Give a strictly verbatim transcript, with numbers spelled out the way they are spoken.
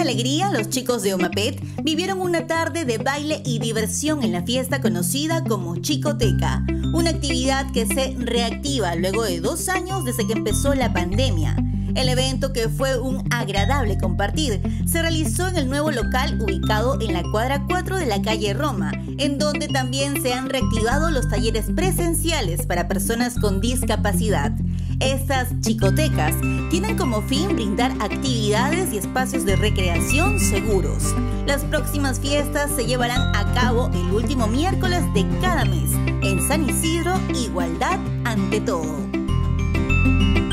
alegría, los chicos de Omapet vivieron una tarde de baile y diversión en la fiesta conocida como Chicoteca, una actividad que se reactiva luego de dos años desde que empezó la pandemia. El evento, que fue un agradable compartir, se realizó en el nuevo local ubicado en la cuadra cuatro de la calle Roma, en donde también se han reactivado los talleres presenciales para personas con discapacidad. Estas chicotecas tienen como fin brindar actividades y espacios de recreación seguros. Las próximas fiestas se llevarán a cabo el último miércoles de cada mes. En San Isidro, igualdad ante todo.